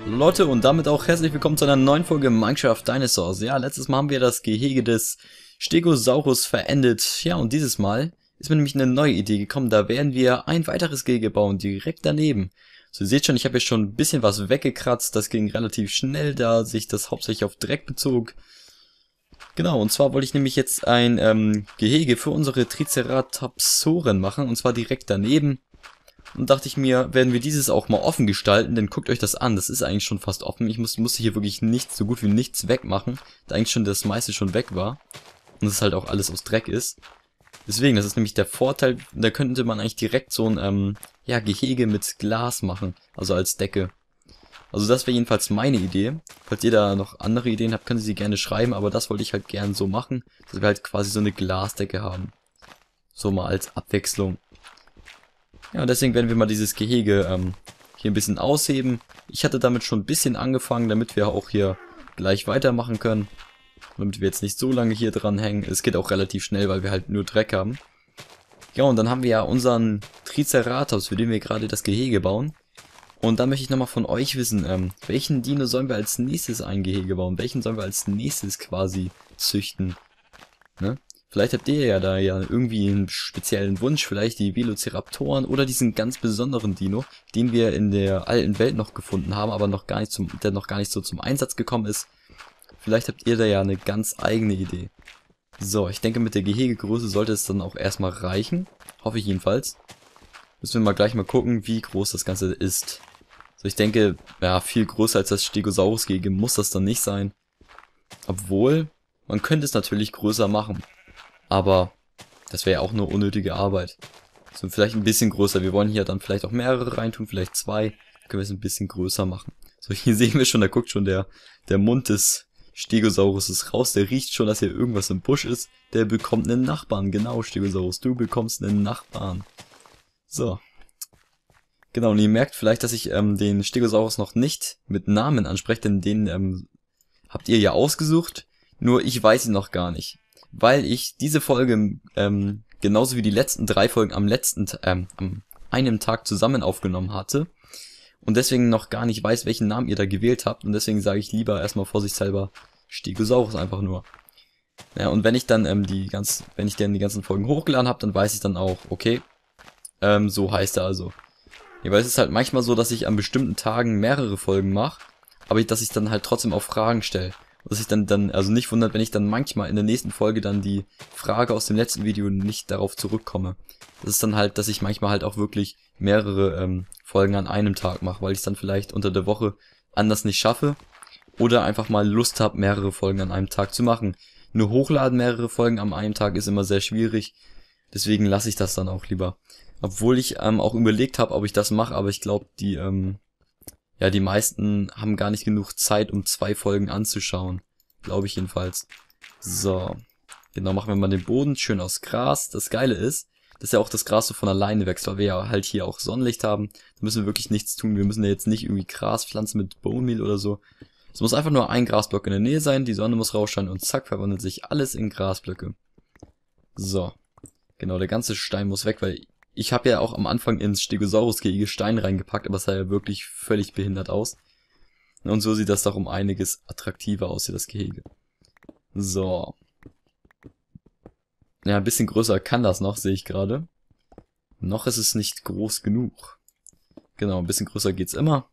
Leute, und damit auch herzlich willkommen zu einer neuen Folge Minecraft Dinosaurs. Ja, letztes Mal haben wir das Gehege des Stegosaurus verendet. Ja, und dieses Mal ist mir nämlich eine neue Idee gekommen. Da werden wir ein weiteres Gehege bauen, direkt daneben. So, ihr seht schon, ich habe jetzt schon ein bisschen was weggekratzt. Das ging relativ schnell, da sich das hauptsächlich auf Dreck bezog. Genau, und zwar wollte ich nämlich jetzt ein Gehege für unsere Triceratopsoren machen. Und zwar direkt daneben. Und dachte ich mir, werden wir dieses auch mal offen gestalten, denn guckt euch das an, das ist eigentlich schon fast offen. Ich musste hier wirklich nichts, so gut wie nichts wegmachen, da eigentlich schon das meiste schon weg war. Und es halt auch alles aus Dreck ist. Deswegen, das ist nämlich der Vorteil, da könnte man eigentlich direkt so ein ja, Gehege mit Glas machen, also als Decke. Also das wäre jedenfalls meine Idee. Falls ihr da noch andere Ideen habt, könnt ihr sie gerne schreiben, aber das wollte ich halt gern so machen, dass wir halt quasi so eine Glasdecke haben. So mal als Abwechslung. Ja, und deswegen werden wir mal dieses Gehege hier ein bisschen ausheben. Ich hatte damit schon ein bisschen angefangen, damit wir auch hier gleich weitermachen können. Damit wir jetzt nicht so lange hier dran hängen. Es geht auch relativ schnell, weil wir halt nur Dreck haben. Ja, und dann haben wir ja unseren Triceratops, für den wir gerade das Gehege bauen. Und da möchte ich nochmal von euch wissen, welchen Dino sollen wir als nächstes ein Gehege bauen? Welchen sollen wir als nächstes quasi züchten? Ne? Vielleicht habt ihr ja da ja irgendwie einen speziellen Wunsch, vielleicht die Velociraptoren oder diesen ganz besonderen Dino, den wir in der alten Welt noch gefunden haben, aber noch gar nicht der noch gar nicht so zum Einsatz gekommen ist. Vielleicht habt ihr da ja eine ganz eigene Idee. So, ich denke, mit der Gehegegröße sollte es dann auch erstmal reichen. Hoffe ich jedenfalls. Müssen wir mal gleich mal gucken, wie groß das Ganze ist. So, ich denke, ja, viel größer als das Stegosaurus-Gehege muss das dann nicht sein. Obwohl, man könnte es natürlich größer machen. Aber das wäre ja auch nur unnötige Arbeit. So, vielleicht ein bisschen größer. Wir wollen hier dann vielleicht auch mehrere reintun, vielleicht zwei. Dann können wir es ein bisschen größer machen. So, hier sehen wir schon, da guckt schon der Mund des Stegosaurus raus. Der riecht schon, dass hier irgendwas im Busch ist. Der bekommt einen Nachbarn. Genau, Stegosaurus, du bekommst einen Nachbarn. So. Genau, und ihr merkt vielleicht, dass ich den Stegosaurus noch nicht mit Namen anspreche, denn den habt ihr ja ausgesucht. Nur ich weiß ihn noch gar nicht. Weil ich diese Folge, genauso wie die letzten 3 Folgen am einem Tag zusammen aufgenommen hatte und deswegen noch gar nicht weiß, welchen Namen ihr da gewählt habt, und deswegen sage ich lieber erstmal vorsichtshalber Stegosaurus einfach nur. Ja, und wenn ich dann die ganzen Folgen hochgeladen habe, dann weiß ich dann auch, okay, so heißt er also. Ja, weil es ist halt manchmal so, dass ich an bestimmten Tagen mehrere Folgen mache, aber dass ich dann halt trotzdem auch Fragen stelle. Dass ich dann, also nicht wundert, wenn ich dann manchmal in der nächsten Folge dann die Frage aus dem letzten Video nicht darauf zurückkomme. Das ist dann halt, dass ich manchmal halt auch wirklich mehrere Folgen an einem Tag mache, weil ich es dann vielleicht unter der Woche anders nicht schaffe oder einfach mal Lust habe, mehrere Folgen an einem Tag zu machen. Nur hochladen mehrere Folgen an einem Tag ist immer sehr schwierig, deswegen lasse ich das dann auch lieber. Obwohl ich auch überlegt habe, ob ich das mache, aber ich glaube, ja, die meisten haben gar nicht genug Zeit, um 2 Folgen anzuschauen. Glaube ich jedenfalls. So. Genau, machen wir mal den Boden schön aus Gras. Das Geile ist, dass ja auch das Gras so von alleine wächst, weil wir ja halt hier auch Sonnenlicht haben. Da müssen wir wirklich nichts tun. Wir müssen ja jetzt nicht irgendwie Gras pflanzen mit Bone Meal oder so. Es muss einfach nur ein Grasblock in der Nähe sein, die Sonne muss rausscheinen und zack, verwandelt sich alles in Grasblöcke. So. Genau, der ganze Stein muss weg, weil ich habe ja auch am Anfang ins Stegosaurus-Gehege Stein reingepackt, aber es sah ja wirklich völlig behindert aus. Und so sieht das doch um einiges attraktiver aus, hier das Gehege. So. Ja, ein bisschen größer kann das noch, sehe ich gerade. Noch ist es nicht groß genug. Genau, ein bisschen größer geht's immer.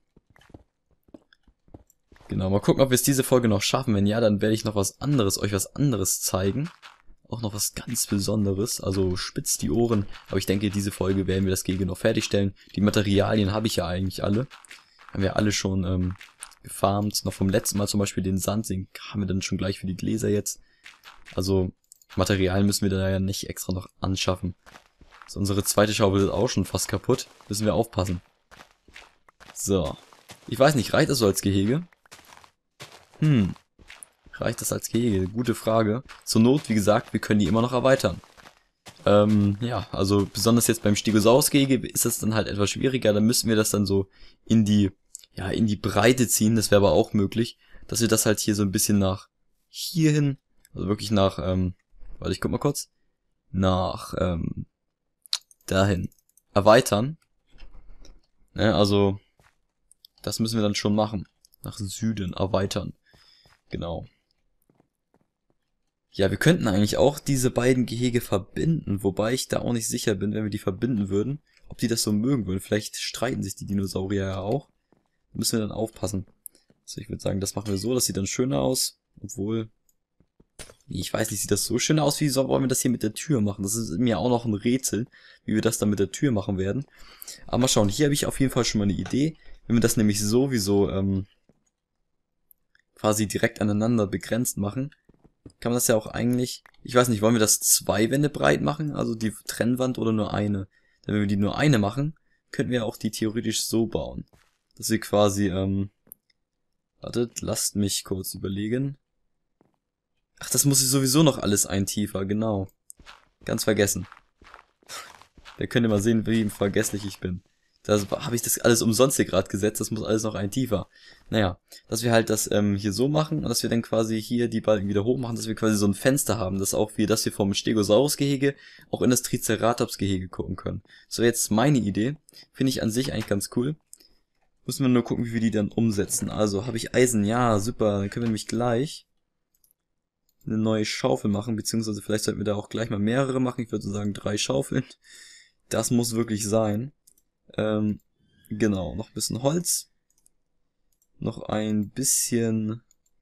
Genau, mal gucken, ob wir es diese Folge noch schaffen. Wenn ja, dann werde ich noch euch was anderes zeigen. Auch noch was ganz Besonderes, also spitzt die Ohren. Aber ich denke, diese Folge werden wir das Gehege noch fertigstellen. Die Materialien habe ich ja eigentlich alle. Haben wir alle schon gefarmt. Noch vom letzten Mal zum Beispiel den Sand, den haben wir dann schon gleich für die Gläser jetzt. Also Materialien müssen wir da ja nicht extra noch anschaffen. So, unsere zweite Schaufel ist auch schon fast kaputt. Müssen wir aufpassen. So. Ich weiß nicht, reicht das so als Gehege? Reicht das als Gehege? Gute Frage. Zur Not, wie gesagt, wir können die immer noch erweitern. Ja, also besonders jetzt beim Stegosaurus-Gehege ist das dann halt etwas schwieriger. Da müssen wir das dann so in die Breite ziehen. Das wäre aber auch möglich, dass wir das halt hier so ein bisschen nach hierhin, also wirklich nach, warte, ich guck mal kurz, nach, dahin erweitern. Ja, also, das müssen wir dann schon machen. nach Süden erweitern. Genau. Ja, wir könnten eigentlich auch diese beiden Gehege verbinden, wobei ich da auch nicht sicher bin, wenn wir die verbinden würden, ob die das so mögen würden. Vielleicht streiten sich die Dinosaurier ja auch. Da müssen wir dann aufpassen. Also ich würde sagen, das machen wir so, das sieht dann schöner aus. Obwohl, ich weiß nicht, sieht das so schön aus, wie wollen wir das hier mit der Tür machen? Das ist mir auch noch ein Rätsel, wie wir das dann mit der Tür machen werden. Aber mal schauen, hier habe ich auf jeden Fall schon mal eine Idee. Wenn wir das nämlich sowieso quasi direkt aneinander begrenzt machen, kann man das ja auch eigentlich, ich weiß nicht, wollen wir das 2 Wände breit machen, also die Trennwand, oder nur eine? Denn wenn wir die nur eine machen, könnten wir auch die theoretisch so bauen. Dass wir quasi, wartet, lasst mich kurz überlegen. Ach, das muss ich sowieso noch alles eintiefer, genau. Ganz vergessen. Da könnt ihr mal sehen, wie vergesslich ich bin. Da habe ich das alles umsonst hier gerade gesetzt, das muss alles noch ein tiefer. Naja, dass wir halt das hier so machen und dass wir dann quasi hier die Balken wieder hoch machen, dass wir quasi so ein Fenster haben, dass auch wir das hier vom Stegosaurus-Gehege auch in das Triceratops-Gehege gucken können. So, jetzt meine Idee, finde ich an sich eigentlich ganz cool. Müssen wir nur gucken, wie wir die dann umsetzen. Also, habe ich Eisen? Ja, super, dann können wir nämlich gleich eine neue Schaufel machen, beziehungsweise vielleicht sollten wir da auch gleich mal mehrere machen. Ich würde so sagen 3 Schaufeln. Das muss wirklich sein. Genau, noch ein bisschen Holz. Noch ein bisschen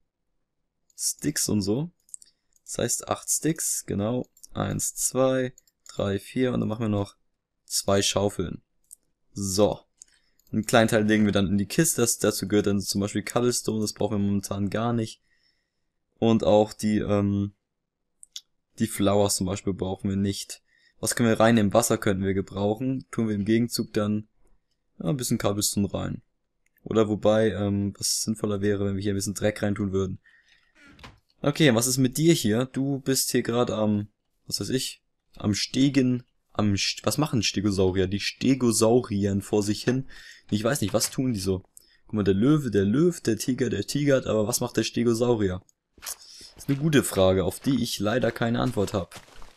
Sticks und so. Das heißt 8 Sticks, genau. 1, 2, 3, 4 und dann machen wir noch 2 Schaufeln. So. Einen kleinen Teil legen wir dann in die Kiste. Dazu gehört dann zum Beispiel Cobblestone, das brauchen wir momentan gar nicht. Und auch die Flowers zum Beispiel brauchen wir nicht. Was können wir reinnehmen? Wasser könnten wir gebrauchen. Tun wir im Gegenzug dann ein bisschen Cobblestone rein. Oder wobei, was sinnvoller wäre, wenn wir hier ein bisschen Dreck reintun würden. Okay, was ist mit dir hier? Du bist hier gerade am, was weiß ich, am Stegen, was machen Stegosaurier? Die Stegosauriern vor sich hin. Ich weiß nicht, was tun die so? Guck mal, der Löwe, der Tiger, der tigert, aber was macht der Stegosaurier? Das ist eine gute Frage, auf die ich leider keine Antwort habe.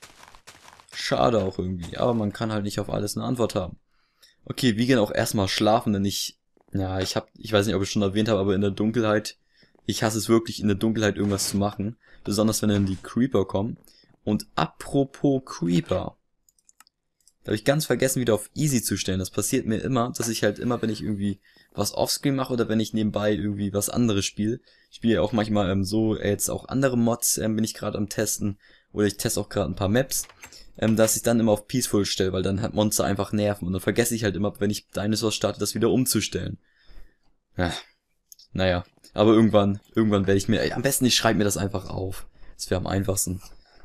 Schade auch irgendwie, aber man kann halt nicht auf alles eine Antwort haben. Okay, wir gehen auch erstmal schlafen, denn ich weiß nicht, ob ich schon erwähnt habe, aber in der Dunkelheit, ich hasse es wirklich, in der Dunkelheit irgendwas zu machen. Besonders wenn dann die Creeper kommen. Und apropos Creeper, da habe ich ganz vergessen, wieder auf Easy zu stellen. Das passiert mir immer, dass ich halt immer, wenn ich irgendwie was offscreen mache oder wenn ich nebenbei irgendwie was anderes spiele, ich spiele ja auch manchmal jetzt auch andere Mods, bin ich gerade am Testen, oder ich teste auch gerade ein paar Maps, dass ich dann immer auf Peaceful stelle, weil dann halt Monster einfach nerven und dann vergesse ich halt immer, wenn ich Dinosaurs starte, das wieder umzustellen. Ja, naja, aber irgendwann werde ich mir, am besten ich schreibe mir das einfach auf. Das wäre am einfachsten.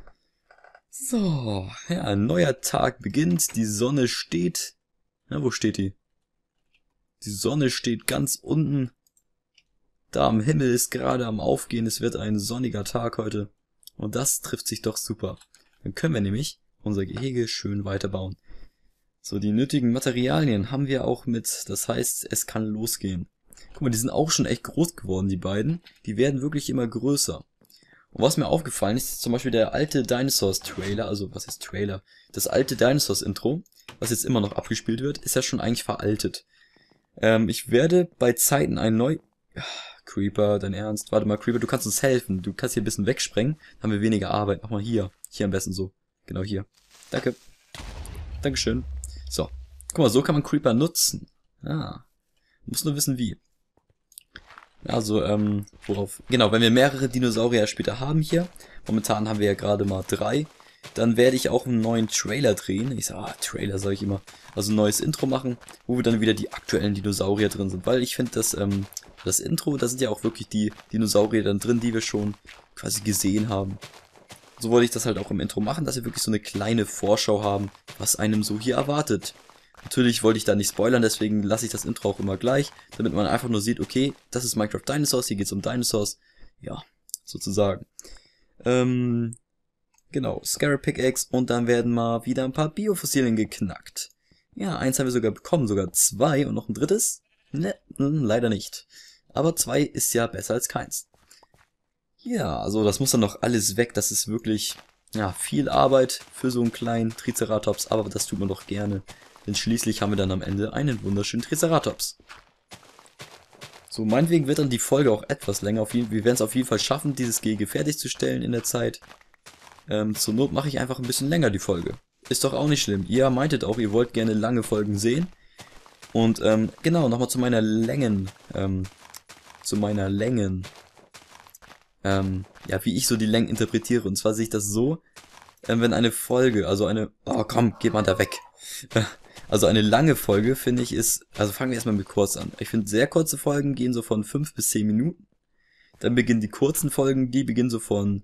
So, ja, ein neuer Tag beginnt, die Sonne steht, ja, wo steht die? Die Sonne steht ganz unten, da am Himmel ist gerade am Aufgehen, es wird ein sonniger Tag heute und das trifft sich doch super. Dann können wir nämlich unser Gehege schön weiterbauen. So, die nötigen Materialien haben wir auch mit, das heißt, es kann losgehen. Guck mal, die sind auch schon echt groß geworden, die beiden. Die werden wirklich immer größer. Und was mir aufgefallen ist, ist zum Beispiel der alte Dinosaurs-Trailer, also was ist Trailer? Das alte Dinosaurs-Intro, was jetzt immer noch abgespielt wird, ist ja schon eigentlich veraltet. Ich werde bei Zeiten ein Creeper, dein Ernst? Warte mal, Creeper, du kannst uns helfen. Du kannst hier ein bisschen wegsprengen, dann haben wir weniger Arbeit. Mach mal hier. Hier am besten so. Genau hier. Danke. Dankeschön. So. Guck mal, so kann man Creeper nutzen. Ah. Muss nur wissen, wie. Also, worauf... Genau, wenn wir mehrere Dinosaurier später haben hier, momentan haben wir ja gerade mal 3, dann werde ich auch einen neuen Trailer drehen. Ich sage, Trailer sage ich immer. Also ein neues Intro machen, wo wir dann wieder die aktuellen Dinosaurier drin sind. Weil ich finde, das Intro, da sind ja auch wirklich die Dinosaurier dann drin, die wir schon quasi gesehen haben. So wollte ich das halt auch im Intro machen, dass wir wirklich so eine kleine Vorschau haben, was einem so hier erwartet. Natürlich wollte ich da nicht spoilern, deswegen lasse ich das Intro auch immer gleich, damit man einfach nur sieht, okay, das ist Minecraft Dinosaurs, hier geht's um Dinosaurs. Ja, sozusagen. Genau, Scarab Pickaxe und dann werden mal wieder ein paar Biofossilien geknackt. Ja, eins haben wir sogar bekommen, sogar 2 und noch ein drittes? Ne, leider nicht. Aber 2 ist ja besser als keins. Ja, also das muss dann noch alles weg, das ist wirklich, ja, viel Arbeit für so einen kleinen Triceratops, aber das tut man doch gerne. Denn schließlich haben wir dann am Ende einen wunderschönen Triceratops. So, meinetwegen wird dann die Folge auch etwas länger. Wir werden es auf jeden Fall schaffen, dieses Gehege fertigzustellen in der Zeit. Zur Not mache ich einfach ein bisschen länger die Folge. Ist doch auch nicht schlimm. Ihr meintet auch, ihr wollt gerne lange Folgen sehen. Und genau, nochmal zu meiner Längen. Ja, wie ich so die Längen interpretiere. Und zwar sehe ich das so, wenn eine Folge, also eine... Oh komm, geht mal da weg. Also eine lange Folge, finde ich, ist... Also fangen wir erstmal mit kurz an. Ich finde, sehr kurze Folgen gehen so von 5 bis 10 Minuten. Dann beginnen die kurzen Folgen, die beginnen so von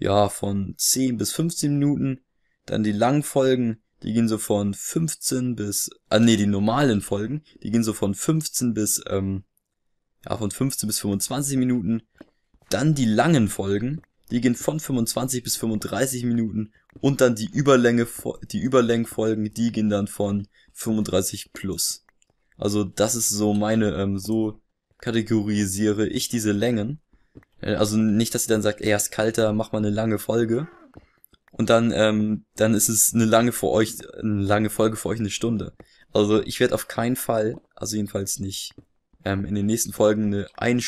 10 bis 15 Minuten. Dann die langen Folgen, die gehen so von 15 bis... die normalen Folgen, die gehen so von 15 bis... von 15 bis 25 Minuten. Dann die langen Folgen, die gehen von 25 bis 35 Minuten. Und dann die Überlängenfolgen, die gehen dann von 35 plus. Also das ist so meine, so kategorisiere ich diese Längen. Also nicht, dass ihr dann sagt, ey, ist kalter, mach mal eine lange Folge. Und dann ist es eine lange Folge für euch eine Stunde. Also ich werde auf keinen Fall, also jedenfalls nicht, in den nächsten Folgen eine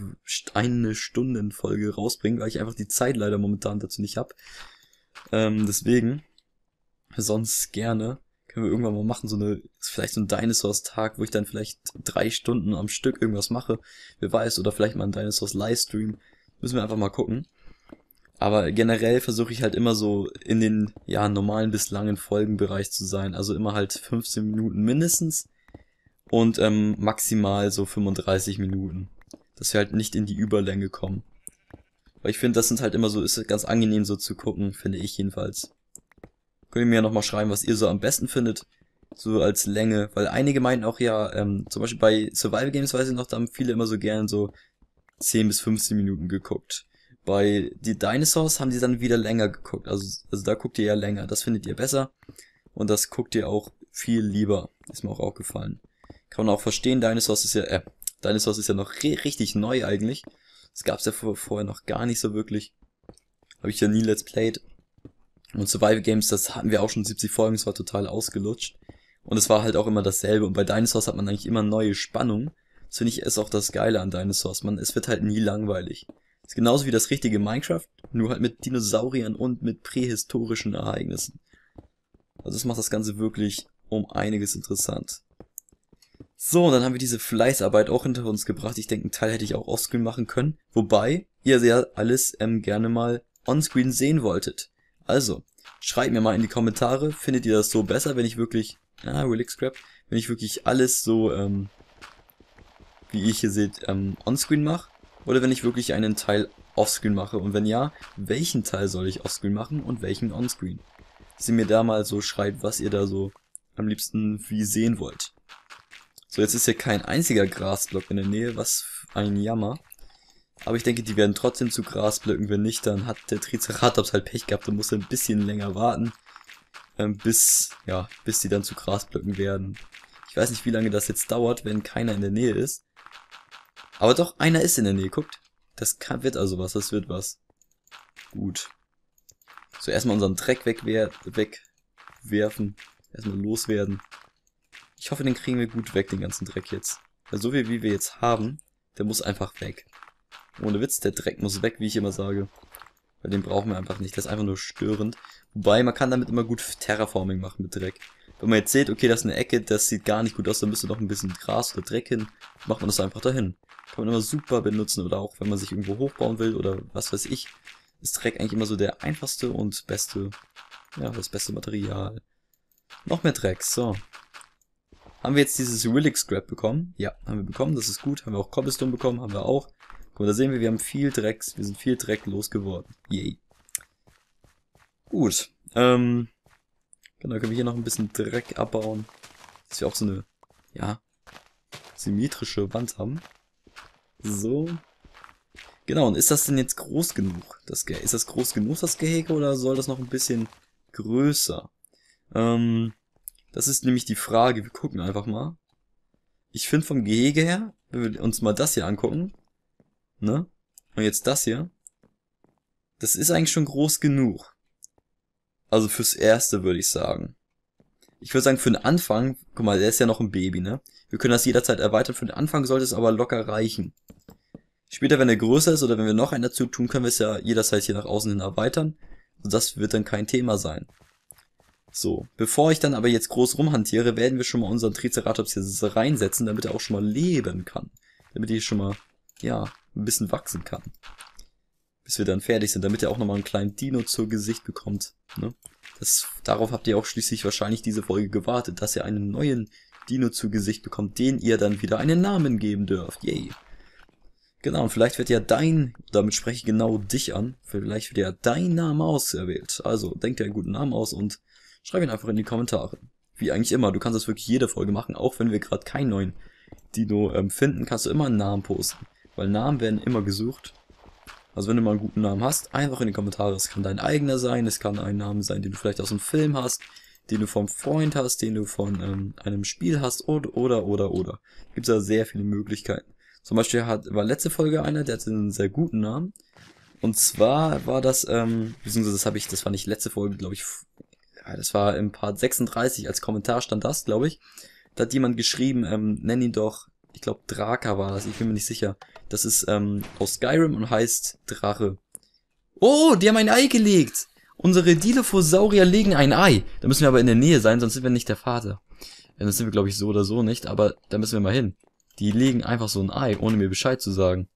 Stundenfolge rausbringen, weil ich einfach die Zeit leider momentan dazu nicht hab. Deswegen, sonst gerne, können wir irgendwann mal machen, vielleicht so ein Dinosaurs-Tag, wo ich dann vielleicht 3 Stunden am Stück irgendwas mache. Wer weiß, oder vielleicht mal ein Dinosaurs-Livestream. Müssen wir einfach mal gucken. Aber generell versuche ich halt immer so in den, normalen bis langen Folgenbereich zu sein. Also immer halt 15 Minuten mindestens. Und maximal so 35 Minuten. Dass wir halt nicht in die Überlänge kommen. Weil ich finde, das sind halt immer so, ist ganz angenehm so zu gucken, finde ich jedenfalls. Könnt ihr mir ja nochmal schreiben, was ihr so am besten findet. So als Länge. Weil einige meinten auch zum Beispiel bei Survival Games, weiß ich noch, da haben viele immer so gern so 10 bis 15 Minuten geguckt. Bei die Dinosaurs haben die dann wieder länger geguckt. Also da guckt ihr ja länger. Das findet ihr besser. Und das guckt ihr auch viel lieber. Ist mir auch aufgefallen. Kann man auch verstehen, Dinosaurs ist ja noch richtig neu eigentlich. Das gab's ja vorher noch gar nicht so wirklich. Habe ich ja nie Let's Played. Und Survival Games, das hatten wir auch schon 70 Folgen, es war total ausgelutscht. Und es war halt auch immer dasselbe. Und bei Dinosaurs hat man eigentlich immer neue Spannung. Das finde ich ist auch das Geile an Dinosaurs. Es wird halt nie langweilig. Das ist genauso wie das richtige Minecraft, nur halt mit Dinosauriern und mit prähistorischen Ereignissen. Also das macht das Ganze wirklich um einiges interessant. So, dann haben wir diese Fleißarbeit auch hinter uns gebracht. Ich denke, einen Teil hätte ich auch offscreen machen können. Wobei ihr ja alles gerne mal onscreen sehen wolltet. Also, schreibt mir mal in die Kommentare, findet ihr das so besser, wenn ich wirklich, Relic Scrap, wenn ich wirklich alles so, wie ihr hier seht, onscreen mache? Oder wenn ich wirklich einen Teil offscreen mache? Und wenn ja, welchen Teil soll ich offscreen machen und welchen onscreen? Dass ihr mir da mal so schreibt, was ihr da so am liebsten wie sehen wollt. So, jetzt ist hier kein einziger Grasblock in der Nähe, was ein Jammer. Aber ich denke, die werden trotzdem zu Grasblöcken. Wenn nicht, dann hat der Triceratops halt Pech gehabt und muss ein bisschen länger warten, bis die dann zu Grasblöcken werden. Ich weiß nicht, wie lange das jetzt dauert, wenn keiner in der Nähe ist. Aber doch, einer ist in der Nähe, guckt. Wird also was, das wird was. Gut. So, erstmal unseren Dreck wegwerfen. Erstmal loswerden. Ich hoffe, den kriegen wir gut weg, den ganzen Dreck jetzt. Weil so viel, wie wir jetzt haben, der muss einfach weg. Ohne Witz, der Dreck muss weg, wie ich immer sage. Weil den brauchen wir einfach nicht, das ist einfach nur störend. Wobei, man kann damit immer gut Terraforming machen mit Dreck. Wenn man jetzt sieht, okay, das ist eine Ecke, das sieht gar nicht gut aus, da müsste noch ein bisschen Gras oder Dreck hin, macht man das einfach dahin. Kann man immer super benutzen, oder auch wenn man sich irgendwo hochbauen will oder was weiß ich, ist Dreck eigentlich immer so der einfachste und beste, das beste Material. Noch mehr Dreck, so. Haben wir jetzt dieses Relic Scrap bekommen? Ja, haben wir bekommen, das ist gut. Haben wir auch Cobblestone bekommen? Haben wir auch. Guck mal, da sehen wir, wir sind viel Dreck losgeworden. Yay. Gut, genau, können wir hier noch ein bisschen Dreck abbauen. Dass wir auch so eine, symmetrische Wand haben. So. Genau, und ist das denn jetzt groß genug? Ist das groß genug, das Gehege, oder soll das noch ein bisschen größer? Das ist nämlich die Frage, wir gucken einfach mal. Ich finde vom Gehege her, wenn wir uns mal das hier angucken, ne? Und jetzt das hier. Das ist eigentlich schon groß genug. Also fürs Erste würde ich sagen. Ich würde sagen, für den Anfang, guck mal, der ist ja noch ein Baby, ne? Wir können das jederzeit erweitern, für den Anfang sollte es aber locker reichen. Später, wenn er größer ist oder wenn wir noch einen dazu tun, können wir es ja jederzeit hier nach außen hin erweitern. Und das wird dann kein Thema sein. So, bevor ich dann aber jetzt groß rumhantiere, werden wir schon mal unseren Triceratops hier reinsetzen, damit er auch schon mal leben kann. Damit er schon mal, ja, ein bisschen wachsen kann. Bis wir dann fertig sind, damit er auch nochmal einen kleinen Dino zu Gesicht bekommt. Ne? Darauf habt ihr auch schließlich wahrscheinlich diese Folge gewartet, dass ihr einen neuen Dino zu Gesicht bekommt, den ihr dann wieder einen Namen geben dürft. Yay. Genau, und vielleicht wird ja damit spreche ich genau dich an, vielleicht wird ja dein Name auserwählt. Also, denk dir einen guten Namen aus und schreib ihn einfach in die Kommentare. Wie eigentlich immer, du kannst das wirklich jede Folge machen, auch wenn wir gerade keinen neuen Dino finden, kannst du immer einen Namen posten. Weil Namen werden immer gesucht. Also wenn du mal einen guten Namen hast, einfach in die Kommentare. Es kann dein eigener sein, es kann ein Name sein, den du vielleicht aus einem Film hast, den du vom Freund hast, den du von einem Spiel hast oder. Gibt es da sehr viele Möglichkeiten. Zum Beispiel war letzte Folge einer, der hatte einen sehr guten Namen. Und zwar war das, beziehungsweise das war nicht letzte Folge, glaube ich, ja, das war im Part 36, als Kommentar stand das, glaube ich. Da hat jemand geschrieben, nenn ihn doch, ich glaube Draka war das, ich bin mir nicht sicher. Das ist aus Skyrim und heißt Drache. Oh, die haben ein Ei gelegt! Unsere Dilophosaurier legen ein Ei. Da müssen wir aber in der Nähe sein, sonst sind wir nicht der Vater. Ja, das sind wir, glaube ich, so oder so nicht, aber da müssen wir mal hin. Die legen einfach so ein Ei, ohne mir Bescheid zu sagen.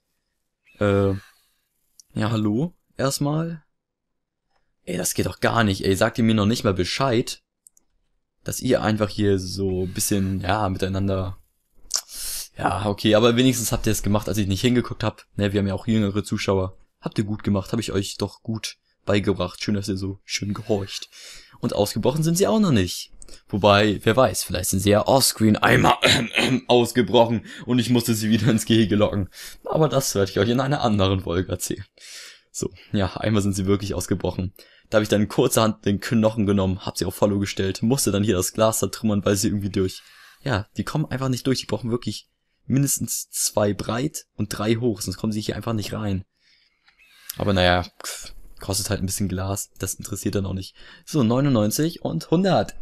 Ja, hallo? Erstmal? Ey, das geht doch gar nicht, ey. Sagt ihr mir noch nicht mal Bescheid, dass ihr einfach hier so ein bisschen, ja, miteinander... Ja, okay, aber wenigstens habt ihr es gemacht, als ich nicht hingeguckt hab. Ne, wir haben ja auch jüngere Zuschauer. Habt ihr gut gemacht, habe ich euch doch gut beigebracht. Schön, dass ihr so schön gehorcht. Und ausgebrochen sind sie auch noch nicht. Wobei, wer weiß, vielleicht sind sie ja offscreen einmal ausgebrochen und ich musste sie wieder ins Gehege locken. Aber das werde ich euch in einer anderen Folge erzählen. So, ja, einmal sind sie wirklich ausgebrochen. Da habe ich dann kurzerhand den Knochen genommen, hab sie auf Follow gestellt, musste dann hier das Glas da trümmern, weil sie irgendwie ja, die kommen einfach nicht durch. Die brauchen wirklich mindestens 2 breit und 3 hoch, sonst kommen sie hier einfach nicht rein. Aber naja, kostet halt ein bisschen Glas, das interessiert dann auch nicht. So, 99 und 100.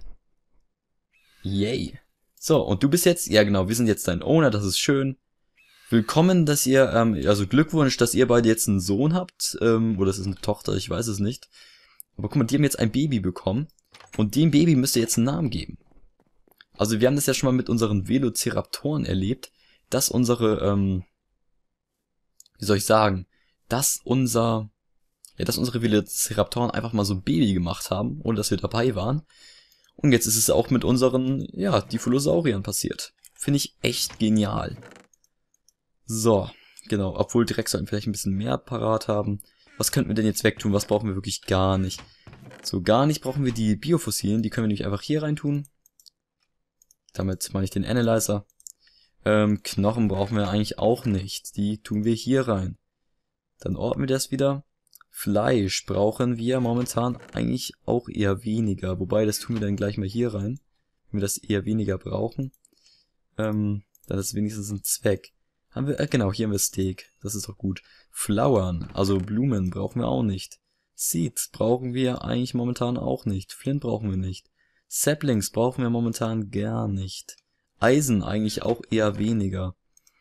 Yay. So, und du bist jetzt, ja genau, wir sind jetzt dein Owner, das ist schön. Willkommen, dass ihr, also Glückwunsch, dass ihr beide jetzt einen Sohn habt, oder es ist eine Tochter, ich weiß es nicht. Aber guck mal, die haben jetzt ein Baby bekommen und dem Baby müsst ihr jetzt einen Namen geben. Also wir haben das ja schon mal mit unseren Velociraptoren erlebt, dass unsere, wie soll ich sagen, dass unsere Velociraptoren einfach mal so ein Baby gemacht haben, ohne dass wir dabei waren. Und jetzt ist es auch mit unseren, ja, Dilophosauriern passiert. Finde ich echt genial. So, genau, obwohl direkt sollten wir vielleicht ein bisschen mehr parat haben. Was könnten wir denn jetzt wegtun? Was brauchen wir wirklich gar nicht? So, gar nicht brauchen wir die Biofossilien, die können wir nämlich einfach hier reintun. Damit meine ich den Analyzer. Knochen brauchen wir eigentlich auch nicht. Die tun wir hier rein. Dann ordnen wir das wieder. Fleisch brauchen wir momentan eigentlich auch eher weniger. Wobei, das tun wir dann gleich mal hier rein. Wenn wir das eher weniger brauchen. Dann ist wenigstens ein Zweck. Haben wir, genau, hier haben wir Steak. Das ist doch gut. Flowern, also Blumen, brauchen wir auch nicht. Seeds brauchen wir eigentlich momentan auch nicht. Flint brauchen wir nicht. Saplings brauchen wir momentan gar nicht. Eisen eigentlich auch eher weniger.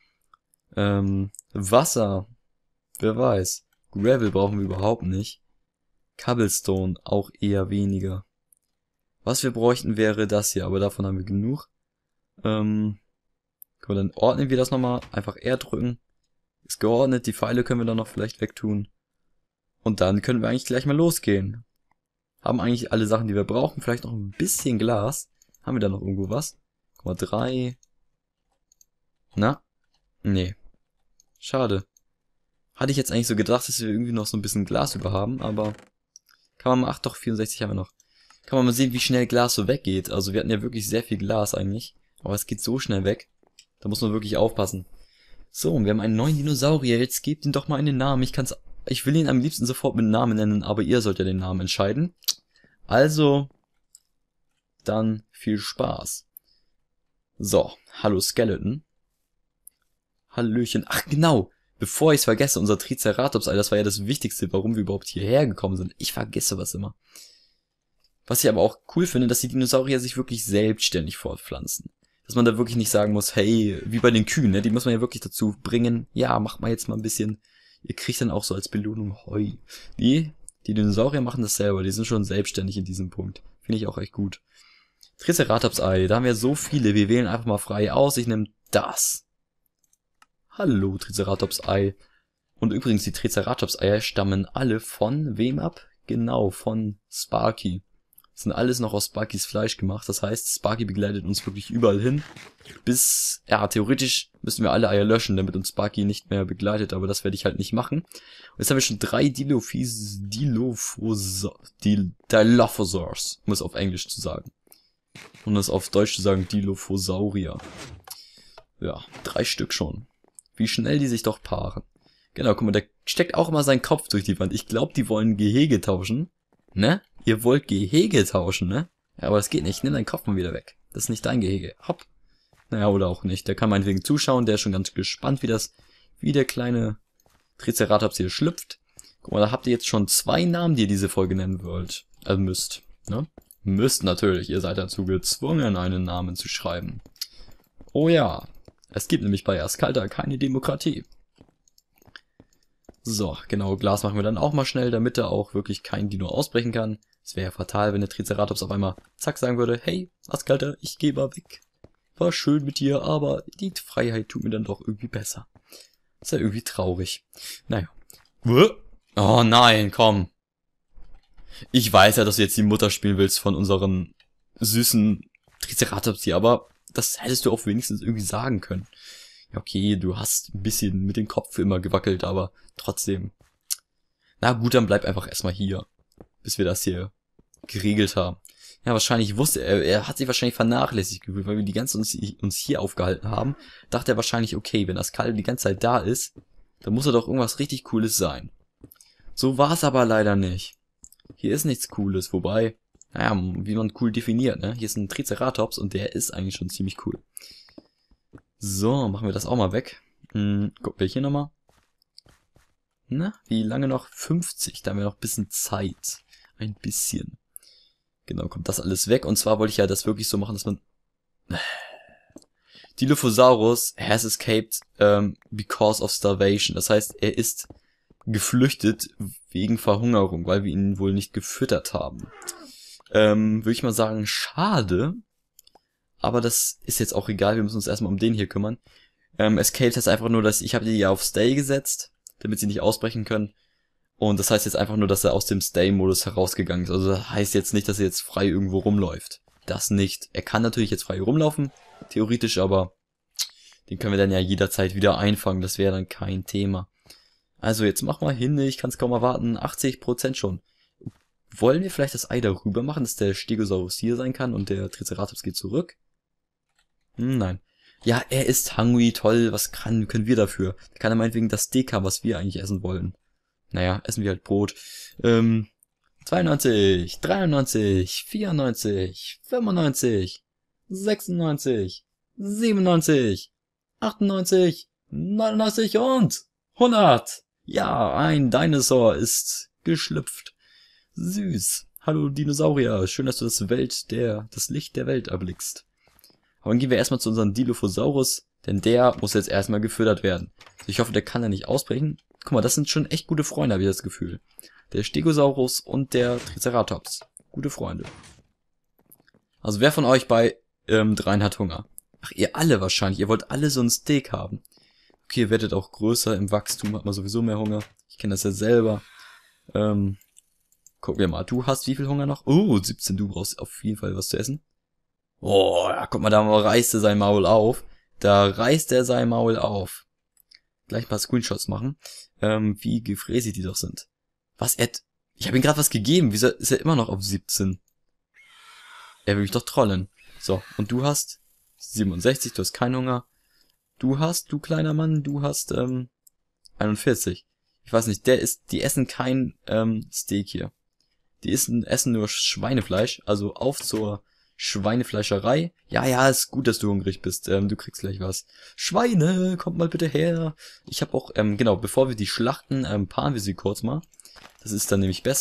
Wasser, wer weiß. Gravel brauchen wir überhaupt nicht. Cobblestone auch eher weniger. Was wir bräuchten wäre das hier, aber davon haben wir genug. Guck mal, dann ordnen wir das nochmal. Einfach R drücken. Ist geordnet, die Pfeile können wir dann noch vielleicht wegtun. Und dann können wir eigentlich gleich mal losgehen. Haben eigentlich alle Sachen, die wir brauchen. Vielleicht noch ein bisschen Glas. Haben wir da noch irgendwo was? Guck mal, 3. Na? Nee. Schade. Hatte ich jetzt eigentlich so gedacht, dass wir irgendwie noch so ein bisschen Glas über haben, aber kann man mal, ach doch, 64 haben wir noch. Kann man mal sehen, wie schnell Glas so weggeht. Also wir hatten ja wirklich sehr viel Glas eigentlich, aber es geht so schnell weg. Da muss man wirklich aufpassen. So, und wir haben einen neuen Dinosaurier. Jetzt gebt ihm doch mal einen Namen. Ich will ihn am liebsten sofort mit Namen nennen, aber ihr sollt ja den Namen entscheiden. Also, dann viel Spaß. So, hallo Skeleton. Hallöchen. Ach genau, bevor ich es vergesse, unser Triceratops, das war ja das Wichtigste, warum wir überhaupt hierher gekommen sind. Ich vergesse was immer. Was ich aber auch cool finde, dass die Dinosaurier sich wirklich selbstständig fortpflanzen. Dass man da wirklich nicht sagen muss, hey, wie bei den Kühen, ne? Die muss man ja wirklich dazu bringen, ja, macht mal jetzt mal ein bisschen, ihr kriegt dann auch so als Belohnung Heu. Die Dinosaurier machen das selber, die sind schon selbstständig in diesem Punkt. Finde ich auch echt gut. Triceratops-Ei, da haben wir so viele, wir wählen einfach mal frei aus, ich nehme das. Hallo, Triceratops-Ei. Und übrigens, die Triceratops-Eier stammen alle von wem ab? Genau, von Sparky. Das sind alles noch aus Sparkys Fleisch gemacht. Das heißt, Sparky begleitet uns wirklich überall hin. Bis, ja, theoretisch müssen wir alle Eier löschen, damit uns Sparky nicht mehr begleitet. Aber das werde ich halt nicht machen. Und jetzt haben wir schon 3 Dilophosaurs, um es auf Englisch zu sagen. Und das auf Deutsch zu sagen, Dilophosaurier. Ja, 3 Stück schon. Wie schnell die sich doch paaren. Genau, guck mal, der steckt auch immer seinen Kopf durch die Wand. Ich glaube, die wollen Gehege tauschen. Ne? Ihr wollt Gehege tauschen, ne? Ja, aber das geht nicht. Nimm deinen Kopf mal wieder weg. Das ist nicht dein Gehege. Hopp. Naja, oder auch nicht. Der kann meinetwegen zuschauen. Der ist schon ganz gespannt, wie der kleine Triceratops hier schlüpft. Guck mal, da habt ihr jetzt schon 2 Namen, die ihr diese Folge nennen wollt. Müsst, ne? Müsst natürlich. Ihr seid dazu gezwungen, einen Namen zu schreiben. Oh ja. Es gibt nämlich bei Ascalta keine Demokratie. So, genau, Glas machen wir dann auch mal schnell, damit da auch wirklich kein Dino ausbrechen kann. Es wäre ja fatal, wenn der Triceratops auf einmal zack sagen würde, hey, Ascalta, ich geh mal weg. War schön mit dir, aber die Freiheit tut mir dann doch irgendwie besser. Ist ja irgendwie traurig. Naja. Oh nein, komm. Ich weiß ja, dass du jetzt die Mutter spielen willst von unseren süßen Triceratops hier, aber das hättest du auch wenigstens irgendwie sagen können. Ja, okay, du hast ein bisschen mit dem Kopf immer gewackelt, aber trotzdem. Na gut, dann bleib einfach erstmal hier, bis wir das hier geregelt haben. Ja, wahrscheinlich wusste er hat sich wahrscheinlich vernachlässigt gefühlt, weil wir die ganze uns hier aufgehalten haben. Dachte er wahrscheinlich, okay, wenn das Kalle die ganze Zeit da ist, dann muss er doch irgendwas richtig Cooles sein. So war es aber leider nicht. Hier ist nichts Cooles, wobei, naja, wie man cool definiert, ne? Hier ist ein Triceratops und der ist eigentlich schon ziemlich cool. So, machen wir das auch mal weg. Gucken wir hier nochmal. Na, wie lange noch? 50, da haben wir noch ein bisschen Zeit. Ein bisschen. Genau, kommt das alles weg. Und zwar wollte ich ja das wirklich so machen, dass man... Dilophosaurus has escaped because of starvation. Das heißt, er ist geflüchtet wegen Verhungerung, weil wir ihn wohl nicht gefüttert haben. Würde ich mal sagen, schade. Aber das ist jetzt auch egal, wir müssen uns erstmal um den hier kümmern. Escape heißt einfach nur, dass ich habe die ja auf Stay gesetzt, damit sie nicht ausbrechen können. Und das heißt jetzt einfach nur, dass er aus dem Stay-Modus herausgegangen ist. Also das heißt jetzt nicht, dass er jetzt frei irgendwo rumläuft. Das nicht. Er kann natürlich jetzt frei rumlaufen, theoretisch, aber den können wir dann ja jederzeit wieder einfangen. Das wäre dann kein Thema. Also jetzt mach mal hin, ich kann es kaum erwarten. 80% schon. Wollen wir vielleicht das Ei darüber machen, dass der Stegosaurus hier sein kann und der Triceratops geht zurück? Nein. Ja, er ist hungry, toll, was können wir dafür? Da kann er meinetwegen das Steak haben, was wir eigentlich essen wollen. Naja, essen wir halt Brot. 92, 93, 94, 95, 96, 97, 98, 99 und 100. Ja, ein Dinosaur ist geschlüpft. Süß. Hallo Dinosaurier, schön, dass du das Licht der Welt erblickst. Aber dann gehen wir erstmal zu unserem Dilophosaurus, denn der muss jetzt erstmal gefüttert werden. Also ich hoffe, der kann ja nicht ausbrechen. Guck mal, das sind schon echt gute Freunde, habe ich das Gefühl. Der Stegosaurus und der Triceratops. Gute Freunde. Also wer von euch bei 3 hat Hunger? Ach, ihr alle wahrscheinlich. Ihr wollt alle so ein Steak haben. Okay, ihr werdet auch größer im Wachstum, hat man sowieso mehr Hunger. Ich kenne das ja selber. Gucken wir mal. Du hast wie viel Hunger noch? Oh, 17. Du brauchst auf jeden Fall was zu essen. Oh, ja, guck mal, da reißt er sein Maul auf. Da reißt er sein Maul auf. Gleich ein paar Screenshots machen. Wie gefräßig die doch sind. Was, ich habe ihm gerade was gegeben. Wieso ist er immer noch auf 17? Er will mich doch trollen. So, und du hast 67, du hast keinen Hunger. Du kleiner Mann, du hast 41. Ich weiß nicht, die essen kein Steak hier. Die essen nur Schweinefleisch, also auf zur Schweinefleischerei. Ja, ist gut, dass du hungrig bist. Du kriegst gleich was. Schweine, kommt mal bitte her. Ich habe auch, genau, bevor wir die schlachten, paaren wir sie kurz mal. Das ist dann nämlich besser.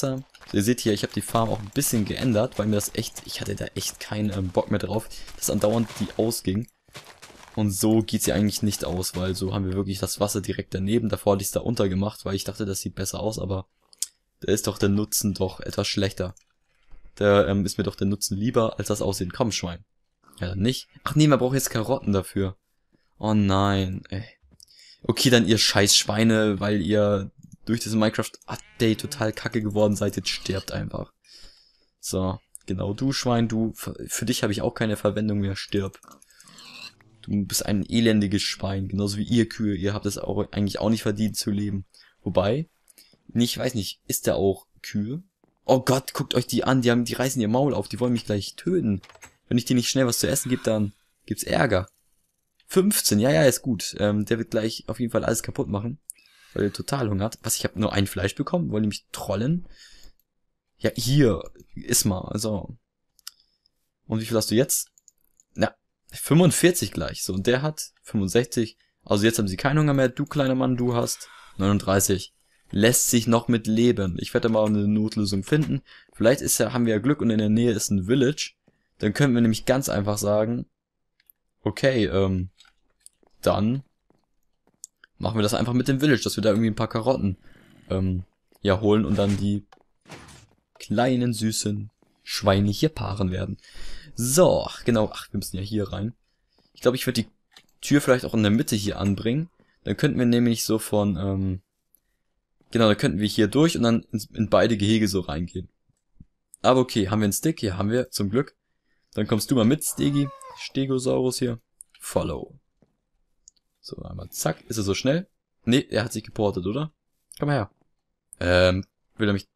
So, ihr seht hier, ich habe die Farm auch ein bisschen geändert, weil mir das echt, ich hatte da echt keinen Bock mehr drauf, dass andauernd die ausging. Und so geht sie eigentlich nicht aus, weil so haben wir wirklich das Wasser direkt daneben. Davor hatte ich es da untergemacht, weil ich dachte, das sieht besser aus, aber da ist doch der Nutzen doch etwas schlechter. Da ist mir doch der Nutzen lieber, als das Aussehen. Komm, Schwein. Ja, dann nicht. Ach nee, man braucht jetzt Karotten dafür. Oh nein, ey. Okay, dann ihr scheiß Schweine, weil ihr durch das Minecraft-Update total kacke geworden seid, jetzt stirbt einfach. So, genau, du Schwein, du, für dich habe ich auch keine Verwendung mehr, stirb. Du bist ein elendiges Schwein, genauso wie ihr Kühe, ihr habt es auch eigentlich auch nicht verdient zu leben. Wobei, ich weiß nicht, ist der auch Kühe? Oh Gott, guckt euch die an, die reißen ihr Maul auf, die wollen mich gleich töten. Wenn ich dir nicht schnell was zu essen gebe, dann gibt's Ärger. 15, ja, ist gut. Der wird gleich auf jeden Fall alles kaputt machen, weil er total Hunger hat. Was, ich habe nur ein Fleisch bekommen? Wollen die mich trollen? Ja, hier, iss mal, also. Und wie viel hast du jetzt? Na, 45 gleich, so, und der hat 65. Also jetzt haben sie keinen Hunger mehr, du kleiner Mann, du hast 39. Lässt sich noch mit leben. Ich werde mal eine Notlösung finden. Vielleicht haben wir ja Glück und in der Nähe ist ein Village. Dann können wir nämlich ganz einfach sagen, okay, dann machen wir das einfach mit dem Village, dass wir da irgendwie ein paar Karotten ja holen und dann die kleinen, süßen Schweine hier paaren werden. So, genau, ach, wir müssen ja hier rein. Ich glaube, ich würde die Tür vielleicht auch in der Mitte hier anbringen. Dann könnten wir nämlich so von, genau, dann könnten wir hier durch und dann in beide Gehege so reingehen. Aber okay, haben wir einen Stick? Ja, haben wir, zum Glück. Dann kommst du mal mit, Stegosaurus hier. Follow. So, einmal zack. Ist er so schnell? Nee, er hat sich geportet, oder? Komm mal her. Will er mich...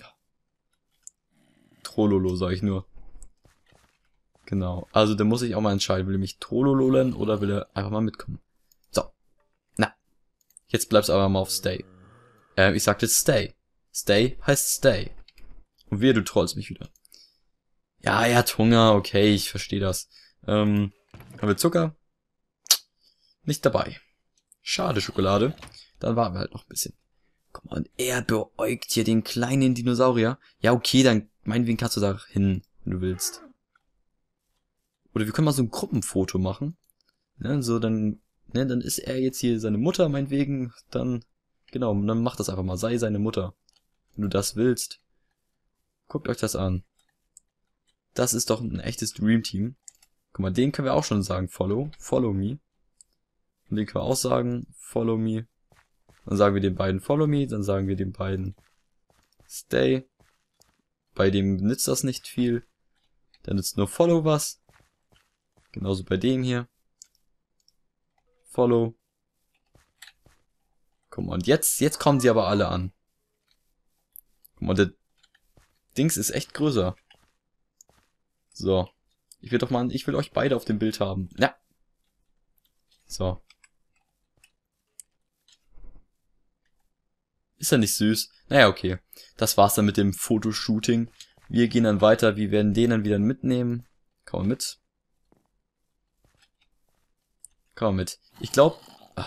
Trololo, sag ich nur. Genau. Also, da muss ich auch mal entscheiden. Will er mich trolololen oder will er einfach mal mitkommen? So. Na. Jetzt bleibst du aber mal auf Stay. Ich sag jetzt Stay. Stay heißt Stay. Und wehe, du trollst mich wieder. Ja, er hat Hunger. Okay, ich verstehe das. Haben wir Zucker? Nicht dabei. Schade, Schokolade. Dann warten wir halt noch ein bisschen. Guck mal, und er beäugt hier den kleinen Dinosaurier. Ja, okay, dann meinetwegen kannst du da hin, wenn du willst. Oder wir können mal so ein Gruppenfoto machen. Ne, so dann, ne, dann ist er jetzt hier seine Mutter, meinetwegen. Dann, genau, dann mach das einfach mal. Sei seine Mutter. Wenn du das willst. Guckt euch das an. Das ist doch ein echtes Dream Team. Guck mal, den können wir auch schon sagen, follow me. Und den können wir auch sagen, follow me. Dann sagen wir den beiden follow me, dann sagen wir den beiden stay. Bei dem nützt das nicht viel. Der nützt nur follow was. Genauso bei dem hier. Follow. Guck mal, und jetzt kommen sie aber alle an. Guck mal, der Dings ist echt größer. So. Ich will euch beide auf dem Bild haben. Ja. So. Ist ja nicht süß. Naja, okay. Das war's dann mit dem Fotoshooting. Wir gehen dann weiter. Wir werden den dann wieder mitnehmen. Komm mal mit. Komm mal mit. Ich glaube...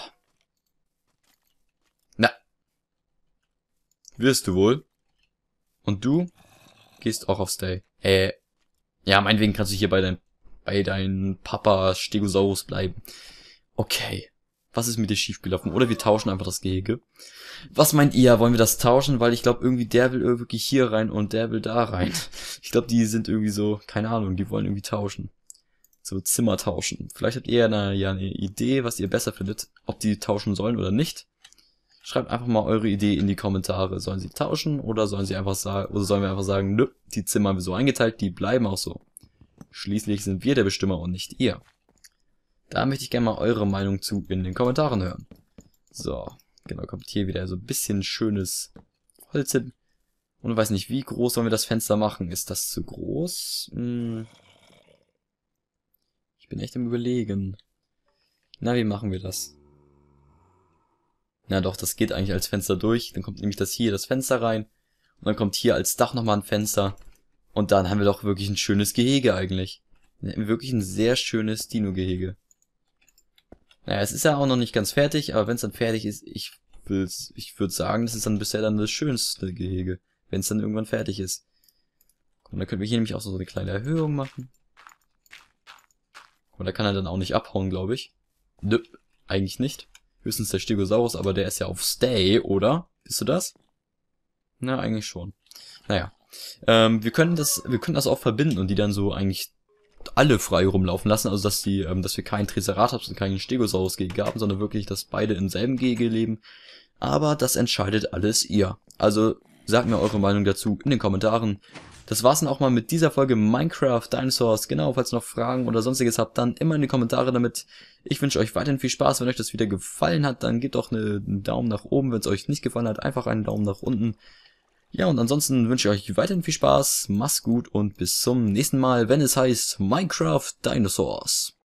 Na. Wirst du wohl. Und du gehst auch auf Stay. Ja, meinetwegen kannst du hier bei deinem Papa Stegosaurus bleiben. Okay. Was ist mit dir schiefgelaufen? Oder wir tauschen einfach das Gehege. Was meint ihr? Wollen wir das tauschen? Weil ich glaube, irgendwie der will wirklich hier rein und der will da rein. Ich glaube, die sind irgendwie so, keine Ahnung, die wollen irgendwie tauschen. So Zimmer tauschen. Vielleicht habt ihr eine Idee, was ihr besser findet, ob die tauschen sollen oder nicht. Schreibt einfach mal eure Idee in die Kommentare. Sollen sie tauschen oder sollen wir einfach sagen, nö, die Zimmer haben wir so eingeteilt, die bleiben auch so. Schließlich sind wir der Bestimmer und nicht ihr. Da möchte ich gerne mal eure Meinung zu in den Kommentaren hören. So, genau, kommt hier wieder so ein bisschen schönes Holz hin. Und ich weiß nicht, wie groß wollen wir das Fenster machen? Ist das zu groß? Ich bin echt am Überlegen. Na, wie machen wir das? Na doch, das geht eigentlich als Fenster durch. Dann kommt nämlich das Fenster rein. Und dann kommt hier als Dach nochmal ein Fenster. Und dann haben wir doch wirklich ein schönes Gehege eigentlich. Wirklich ein sehr schönes Dino-Gehege. Naja, es ist ja auch noch nicht ganz fertig, aber wenn es dann fertig ist, ich würde sagen, das ist dann bisher dann das schönste Gehege. wenn es dann irgendwann fertig ist. Und dann können wir hier nämlich auch so eine kleine Erhöhung machen. Und da kann er dann auch nicht abhauen, glaube ich. Nö, eigentlich nicht. Höchstens der Stegosaurus, aber der ist ja auf Stay, oder? Bist du das? Na, eigentlich schon. Naja. Wir können das auch verbinden und die dann so eigentlich alle frei rumlaufen lassen, also dass wir keinen Triceratops und keinen Stegosaurus-Gehege haben, sondern wirklich, dass beide im selben Gehege leben. Aber das entscheidet alles ihr. Also sagt mir eure Meinung dazu in den Kommentaren. Das war's dann auch mal mit dieser Folge Minecraft Dinosaurs. Genau, falls ihr noch Fragen oder sonstiges habt, dann immer in die Kommentare damit. Ich wünsche euch weiterhin viel Spaß. Wenn euch das Video gefallen hat, dann gebt doch einen Daumen nach oben. Wenn es euch nicht gefallen hat, einfach einen Daumen nach unten. Ja, und ansonsten wünsche ich euch weiterhin viel Spaß. Macht's gut und bis zum nächsten Mal, wenn es heißt Minecraft Dinosaurs.